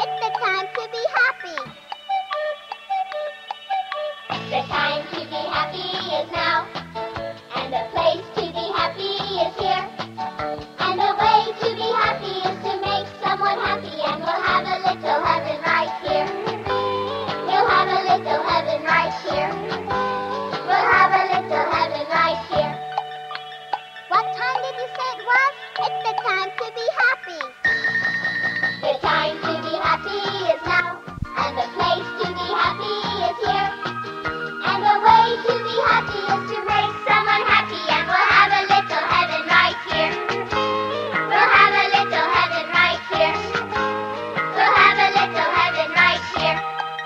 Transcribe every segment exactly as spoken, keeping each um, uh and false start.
It's the time to be happy. The time to be happy is now, and the place to be happy is here. And the way to be happy is to make someone happy, and we'll have a little heaven right here. We'll have a little heaven right here. We'll have a little heaven right here. What time did you say it was? It's the time to be happy. The time to be happy is now, and the place to be happy is here. And the way to be happy is to make someone happy, and we'll have a little heaven right here. We'll have a little heaven right here. We'll have a little heaven right here.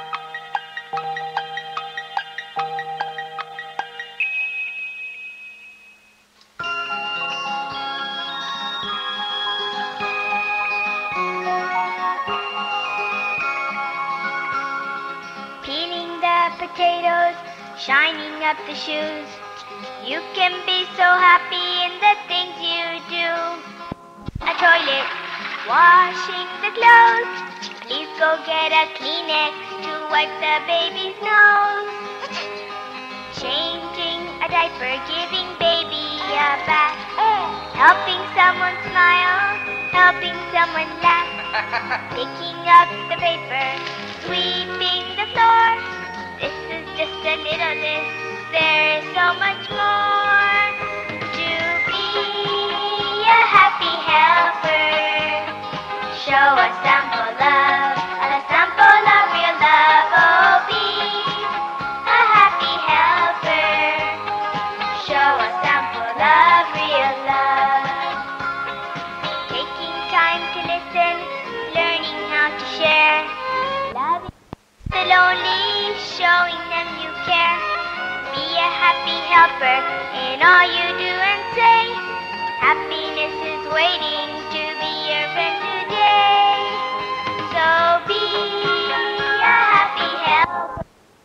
Peeling the potatoes, shining up the shoes. You can be so happy in the things you do. A toilet, washing the clothes. Please go get a Kleenex to wipe the baby's nose. Changing a diaper, giving baby a bath. Helping someone smile, helping someone laugh. Picking up the paper, sweeping the floor. This is just a little list, there is so much more. To be a happy helper, show a sample of, a sample of real love. Oh, be a happy helper, show a sample of real love. Taking time to listen, learning how to share. Loving the lonely, showing them you care. Be a happy helper in all you do and say. Happiness is waiting to be your friend today. So be a happy helper.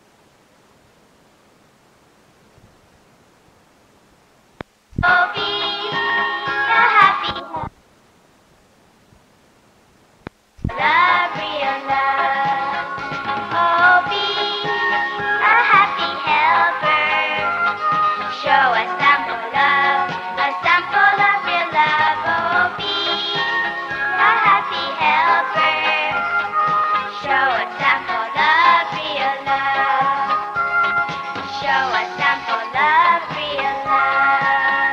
So be a happy helper. Love, real love. Oh, be a happy helper. Show a sample of, a sample of real love. Oh, be a happy helper. Show a sample of real love. Show a sample of real love.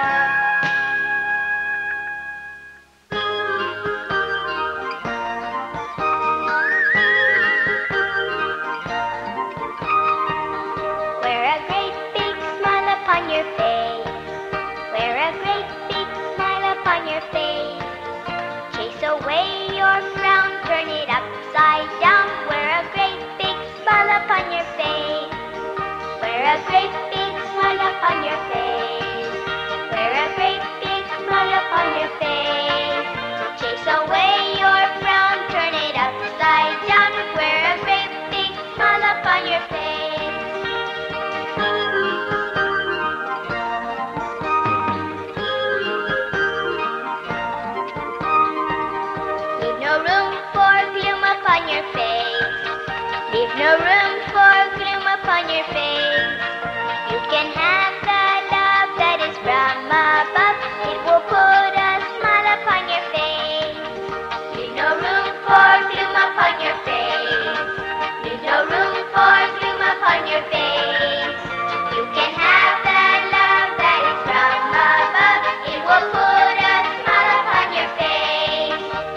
Wear a great big smile upon your face. Wear a great big smile upon your face. Chase away your frown, turn it upside down. Wear a great big smile upon your face. Wear a great big smile upon your face. Wear a great big smile upon your face. Chase away your frown, turn it upside down. Wear a great big smile upon your face. Leave no room for gloom upon your face. Leave no room for gloom upon your face. You can have the love that is from above. It will put a smile upon your face. Leave no room for gloom upon your face. Leave no room for gloom upon your face. You can have the love that is from above. It will put a smile upon your face.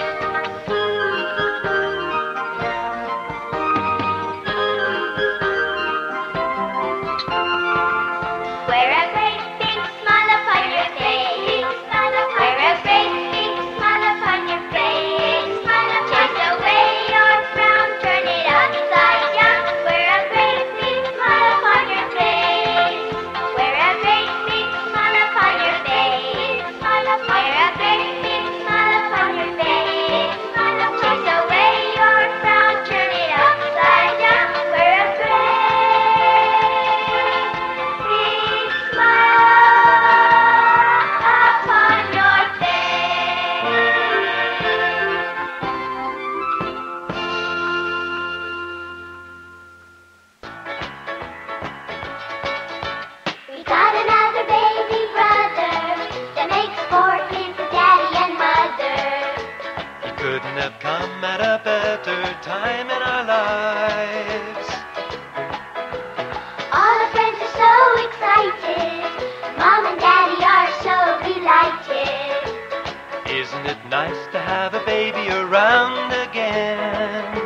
Wear a great big smile upon your face. Wear a great big smile upon your face. Chase away your frown, turn it upside down. Wear a great big smile upon have come at a better time in our lives. All our friends are so excited. Mom and Daddy are so delighted. Isn't it nice to have a baby around again?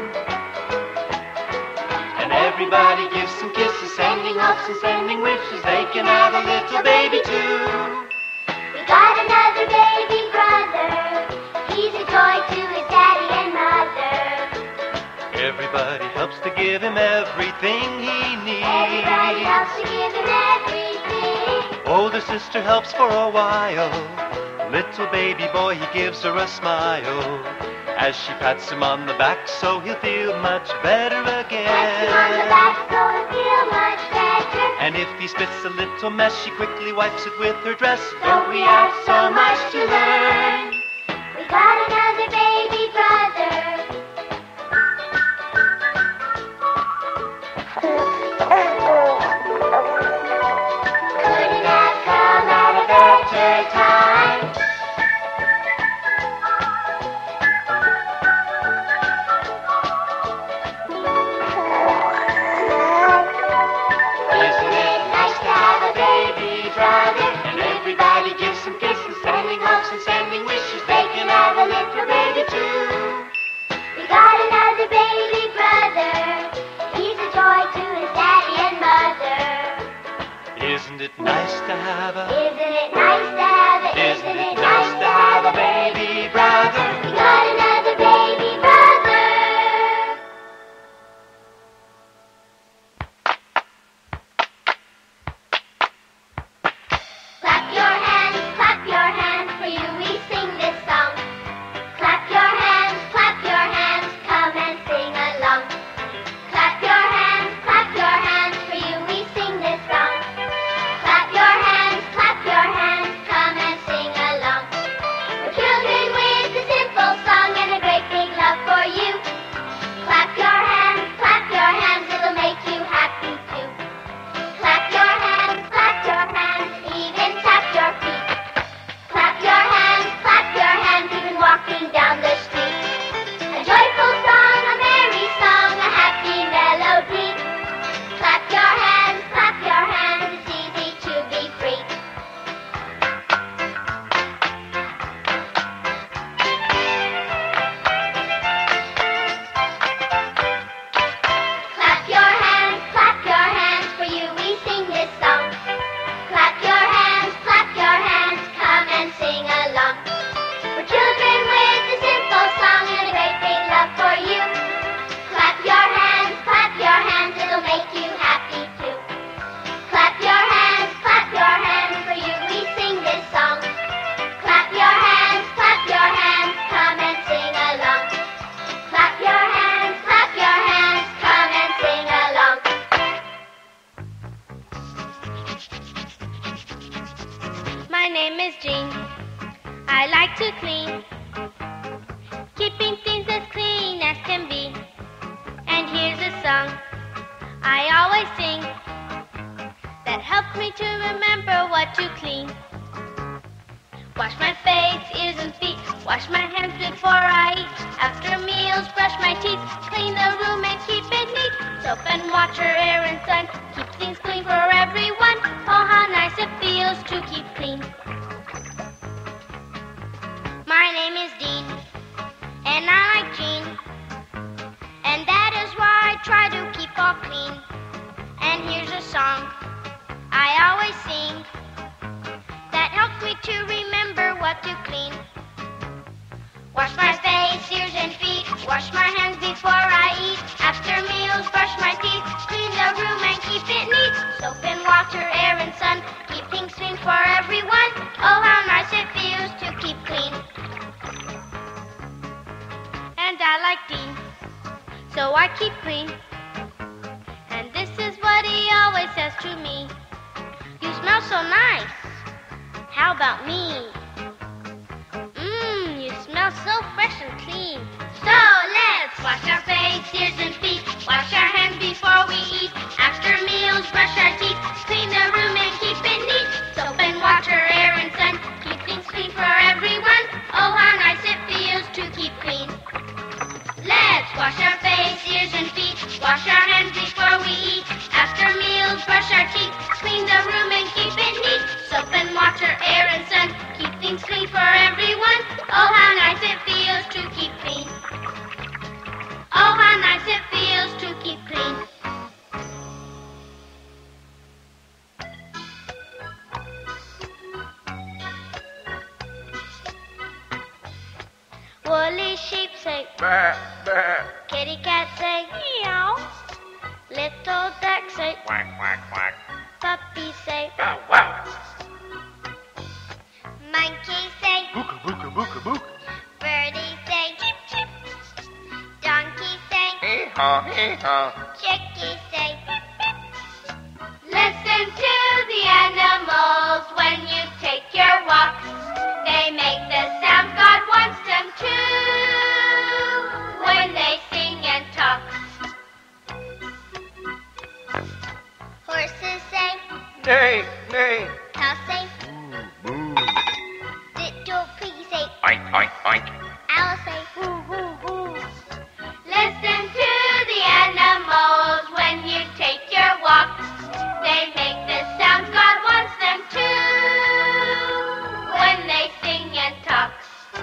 And everybody gives some kisses, sending hopes and sending wishes. They can have a little baby too. We got another baby brother. He's a joy to his daddy and mother. Everybody helps to give him everything he needs. Everybody helps to give him everything. Older sister helps for a while. Little baby boy, he gives her a smile as she pats him on the back so he'll feel much better again. Pats him on the back so he'll feel much better. And if he spits a little mess, she quickly wipes it with her dress. Don't we have so much to learn? We got another baby brother. Couldn't have come at a better time. Isn't it nice to have a baby brother? And everybody gives some kisses, sending hopes and sending wishes. They can have a little baby too. We got another baby brother. He's a joy to his daddy and mother. Isn't it nice to have a Isn't it nice to have a Isn't it nice to have a baby brother? We got another baby brother. Clap your hands, clap your hands, for you we sing this song. Clap your hands, clap your hands, come and sing along. Clap your hands, clap your hands, for you we sing this song. Clap your hands, clap your hands, come and sing along. We're children with a simple song and a great big love for you. Clap your hands, clap your hands, it'll make you happy too. Clap your hands, clap your hands, even tap your feet. Clap your hands, clap your hands, even walking down the street. A joyful song, a merry song, a happy melody. Clap your hands, clap your hands, it's easy to be free. Clap your hands, clap your hands, for you we sing this song. Clap your hands, clap your hands, come and sing along. We're children with a simple song and a great big love for you. Clap your hands, clap your hands, it'll make you happy too. Clap your hands, clap your hands, for you we sing this song. Clap your hands, clap your hands, come and sing along. Clap your hands, clap your hands, come and sing along. My name is Jean. I like to clean, keeping things as clean as can be. And here's a song I always sing that helps me to remember what to clean. Wash my face, ears and feet, wash my hands before I eat. After meals, brush my teeth, clean the room and keep it neat. Soap and water, air and sun, keep things clean for everyone. Oh, how nice it feels to keep clean. My name is Dean, and I like Jean, and that is why I try to keep all clean. And here's a song I always sing that helps me to remember what to clean. Wash my face, ears and feet, wash my hands before I eat. After meals, brush my teeth, clean the room and keep it neat. Soap and water, air and sun, keep things clean for everyone. Oh, how nice it feels to keep clean. And I like Dean, so I keep clean. And this is what he always says to me: you smell so nice, how about me? Mmm, you smell so fresh and clean. So let's wash our face, ears and feet, wash our hands before we eat. After meals, brush our teeth, clean the room and keep it neat. Soap and water, air and sun, keep things clean for everyone. Oh, how nice it feels to keep clean. It's clean for everyone. Oh, how nice it feels to keep clean. Oh, how nice it feels to keep clean. Woolly sheep say Bah, bah. kitty cat say meow. Little duck say Quack, quack, quack. puppy say Wow, wow. monkey say Booka, booka, booka, book. birdie say chip chip. Donkey say Hee-haw, hee-haw. chicky say pip pip. Listen to the animals when you take your walks. They make the sound God wants them to when they sing and talk. Horses say Nay, nay. cow say Moo. little piggy say Oink, oink, oink. owl say hoo hoo hoo. Listen to the animals when you take your walks. They make the sounds God wants them to when they sing and talk.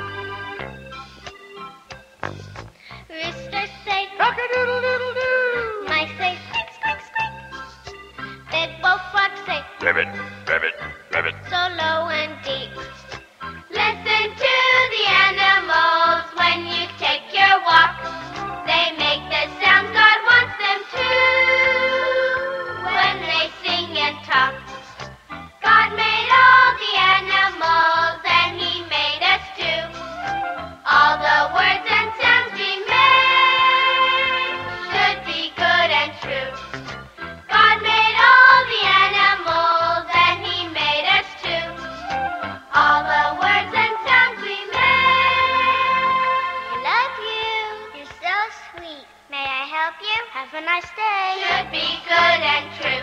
Rooster say Cock-a-doodle-doodle-doo. mice say squeak squeak squeak. Big bullfrog say Ribbit, ribbit, ribbit. so low and deep. Listen to the animals when you take your walks. They make the sounds God wants them to when they sing and talk. God made all the animals and He made us too. All the words and sounds we make should be good and true. God made all the animals and He made us too. All the words and sounds we make. I love you. You're so sweet. May I help you? Have a nice day. Should be good and true.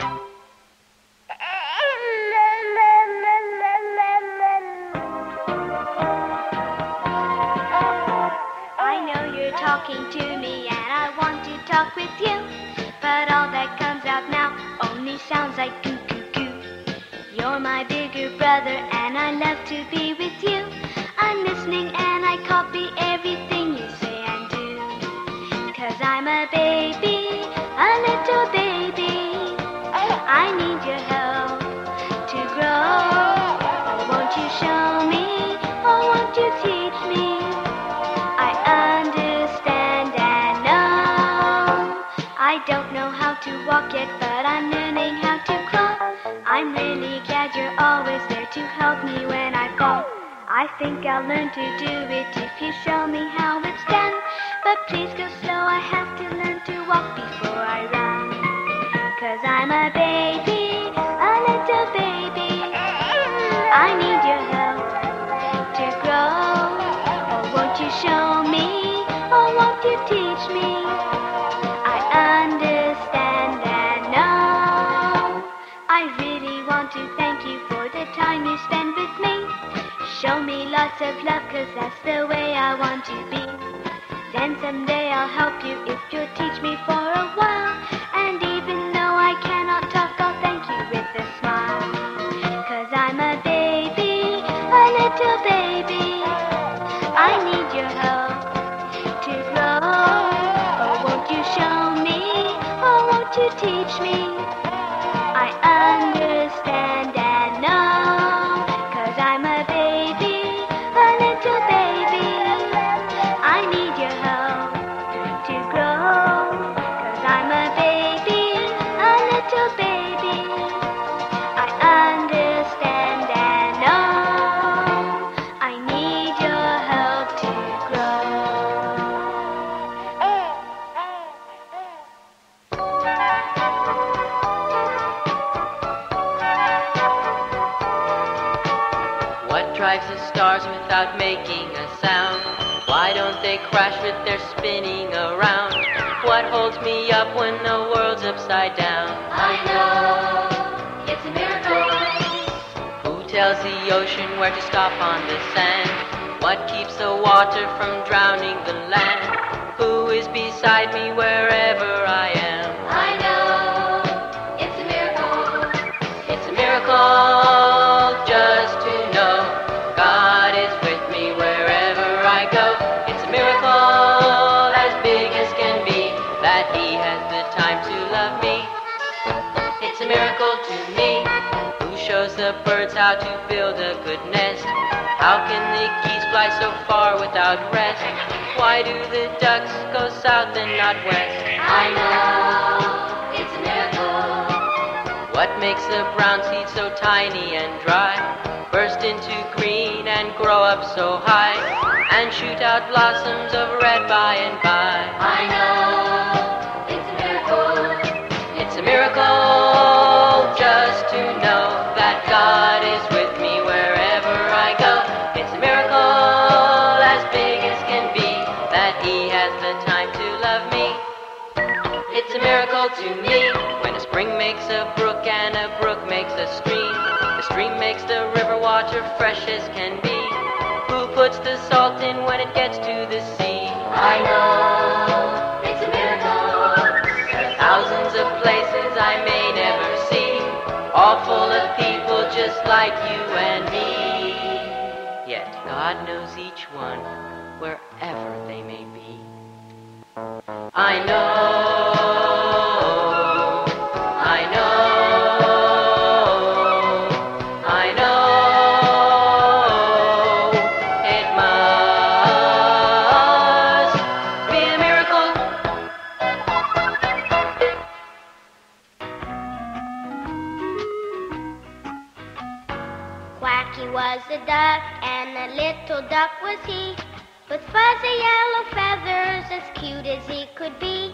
I know you're talking to me and I want to talk with you, but all that comes out now only sounds like goo goo goo. You're my bigger brother and I love to be with you. I'm listening and I copy everything you say and do. Cause I'm a baby, a little baby. I need your help to grow. Oh, won't you show me? Oh, won't you teach me? I understand and know. I don't know how to walk yet, but I'm learning how to crawl. I'm really glad you're always there to help me when I fall. I think I'll learn to do it if you show me how it's done. But please go slow, I have to learn to walk before I run. Cause I'm a baby, a little baby. I need your help to grow. Oh, won't you show me? Oh, won't you teach me? I understand and know. I really want to thank you for the time you spend with me. Show me lots of love, cause that's the way I want to be. Then someday I'll help you if you'll teach me for a while. And even though I cannot talk, I'll thank you with a smile. Cause I'm a baby, a little baby. I need your help to grow. Oh, won't you show me? Oh, won't you teach me? I understand and know. Cause I'm a baby, a little baby. I need your help to grow. Cause I'm a baby, a little baby. I understand and know. I need your help to What drives the stars without making a sound? Why don't they crash with their spinning around? What holds me up when the world's upside down? I know it's a miracle. Who tells the ocean where to stop on the sand? What keeps the water from drowning the land? Who is beside me wherever I am? I know it's a miracle. It's a miracle just to know God shows the birds how to build a good nest. How can the geese fly so far without rest? Why do the ducks go south and not west? I know it's a miracle. What makes the brown seed so tiny and dry, burst into green and grow up so high, and shoot out blossoms of red by and by? I know it's a miracle. It's a miracle just to know that God is with me wherever I go. It's a miracle as big as can be that He has the time to love me. It's a miracle to me when a spring makes a brook and a brook makes a stream. The stream makes the river water fresh as can be. Who puts the salt in when it gets to the sea? I know it's a miracle. There are thousands of places I may never see, all full of people just like you and me. Yet God knows each one wherever they may be. I know, I know, I know, it must be a miracle. Quacky was a duck, and a little duck was he, with fuzzy yellow feathers as cute as he could be.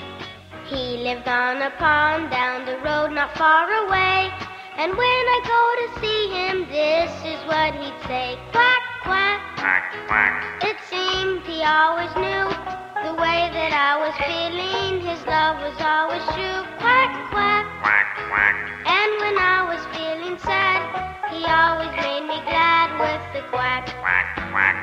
He lived on a pond down the road not far away, and when I go to see him, this is what he'd say: quack, quack. Quack, quack. It seemed he always knew the way that I was feeling. His love was always true. Quack, quack. Quack, quack. And when I was feeling sad, he always made me glad with the quack. Quack, quack.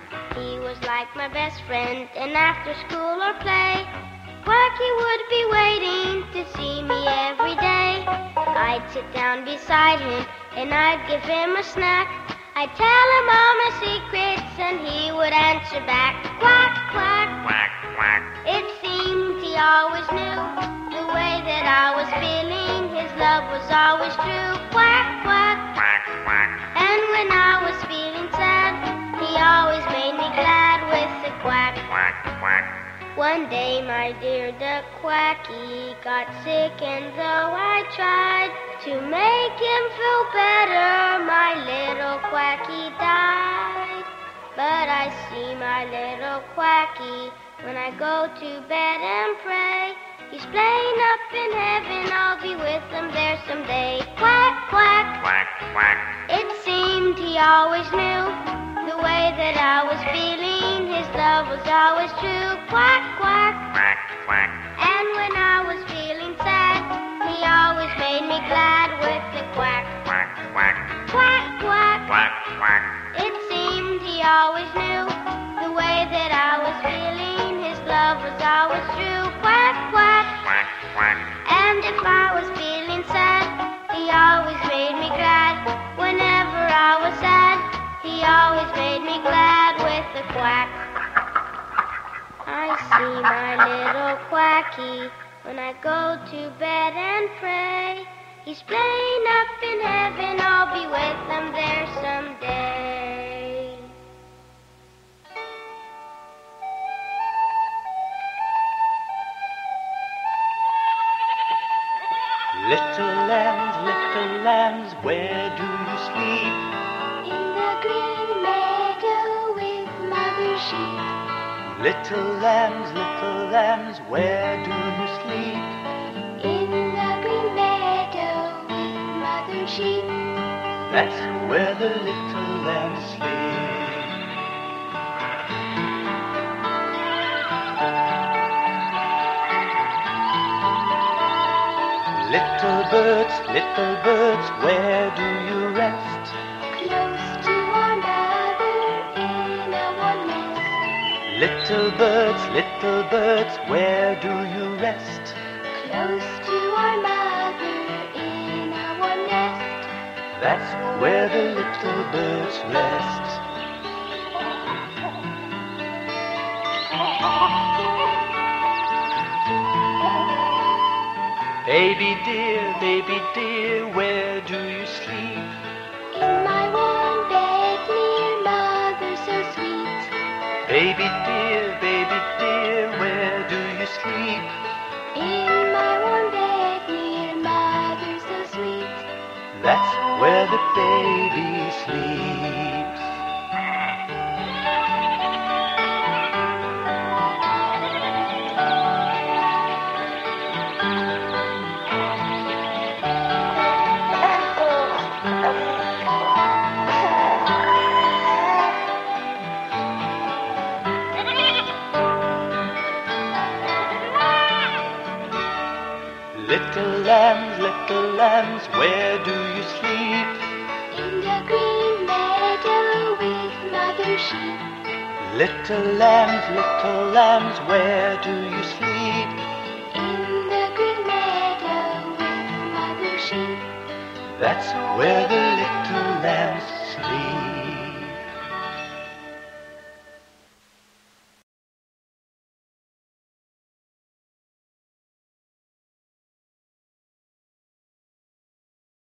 He was like my best friend, and after school or play, Quacky would be waiting to see me every day. I'd sit down beside him, and I'd give him a snack. I'd tell him all my secrets, and he would answer back: quack, quack. Quack, quack. It seemed he always knew the way that I was feeling. His love was always true. Quack, quack. Quack, quack. And when I was feeling sad, he always made me glad with the quack. Quack, quack. One day my dear duck Quacky got sick, and though I tried to make him feel better, my little Quacky died. But I see my little Quacky when I go to bed and pray. He's playing up in heaven, I'll be with him there someday. Quack, quack. Quack, quack. It seemed he always knew the way that I was feeling. His love was always true. Quack, quack. Quack, quack. And when I was feeling sad, he always made me glad with the quack. Quack, quack. Quack, quack. Quack, quack. It seemed he always knew the way that I was feeling. His love was always true. Quack, quack. Quack, quack. And if I was feeling sad, he always made me glad. Whenever I was sad, he always made me glad with the quack. I see my little Quacky when I go to bed and pray. He's playing up in heaven, I'll be with him there someday. Little lambs, little lambs, where do you sleep? In the green meadow with mother sheep. Little lambs, little lambs, where do you sleep? In the green meadow with mother sheep. That's where the little lambs sleep. Little birds, little birds, where do you rest? Close to our mother in a warm nest. Little birds, little birds, where do you rest? Close to our mother in a warm nest. That's where the little birds rest. Baby dear, baby dear, where do you sleep? That's where the baby sleeps. Little lambs, little lambs, where do you sleep? In the green meadow with mother sheep. Little lambs, little lambs, where do you sleep? In the green meadow with mother sheep. That's where the little lambs sleep.